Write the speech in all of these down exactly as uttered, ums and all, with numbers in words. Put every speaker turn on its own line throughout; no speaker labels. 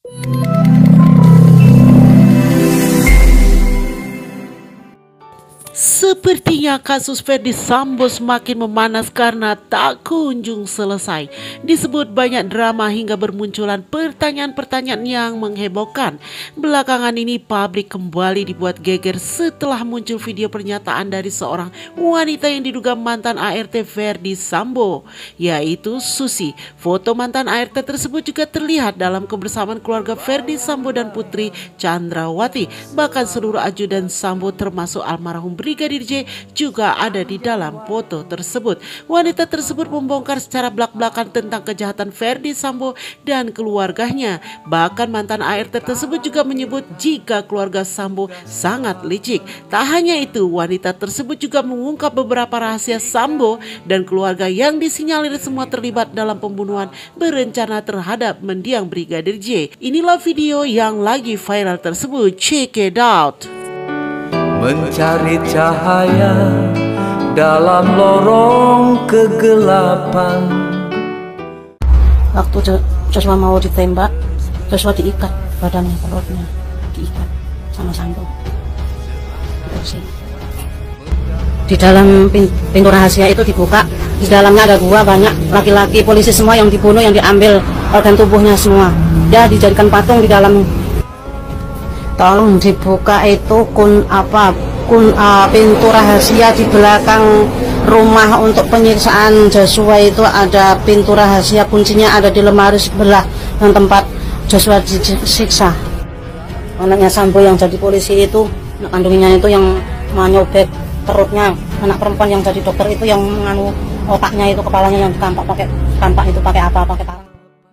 Sepertinya kasus Ferdy Sambo semakin memanas karena tak kunjung selesai. Disebut banyak drama hingga bermunculan pertanyaan-pertanyaan yang menghebohkan. Belakangan ini publik kembali dibuat geger setelah muncul video pernyataan dari seorang wanita yang diduga mantan A R T Ferdy Sambo, yaitu Susi. Foto mantan A R T tersebut juga terlihat dalam kebersamaan keluarga Ferdy Sambo dan Putri Chandrawati. Bahkan seluruh ajudan Sambo termasuk almarhum Brigadir J juga ada di dalam foto tersebut. Wanita tersebut membongkar secara belak-belakan tentang kejahatan Ferdy Sambo dan keluarganya. Bahkan mantan A R T tersebut juga menyebut jika keluarga Sambo sangat licik. Tak hanya itu, wanita tersebut juga mengungkap beberapa rahasia Sambo dan keluarga yang disinyalir semua terlibat dalam pembunuhan berencana terhadap mendiang Brigadir J. Inilah video yang lagi viral tersebut. Check it out.
Mencari cahaya dalam lorong kegelapan.
Waktu Joshua mau ditembak, Joshua diikat badannya, perutnya diikat sama Sambo. Di dalam pintu rahasia itu dibuka, di dalamnya ada gua, banyak laki-laki polisi semua yang dibunuh, yang diambil organ tubuhnya semua. Dia dijadikan patung di dalam. Tolong dibuka itu kun apa kun uh, pintu rahasia di belakang rumah untuk penyiksaan Joshua. Itu ada pintu rahasia, kuncinya ada di lemari sebelah yang tempat Joshua disiksa. Anaknya Sambo yang jadi polisi itu, anak kandungnya itu yang menyobek perutnya, anak perempuan yang jadi dokter itu yang menganu otaknya itu, kepalanya yang tampak pakai tampak itu pakai apa pakai parang.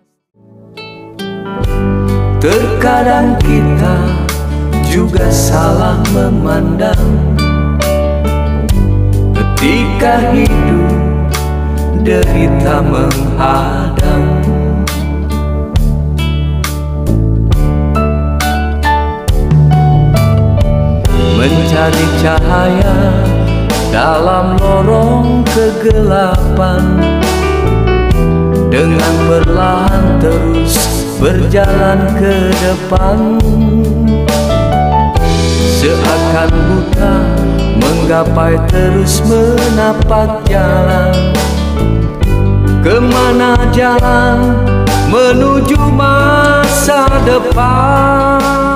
Terkadang kita juga salah memandang ketika hidup derita menghadang. Mencari cahaya dalam lorong kegelapan, dengan perlahan terus berjalan ke depan. Seakan buta menggapai terus menapak jalan. Kemana jalan menuju masa depan?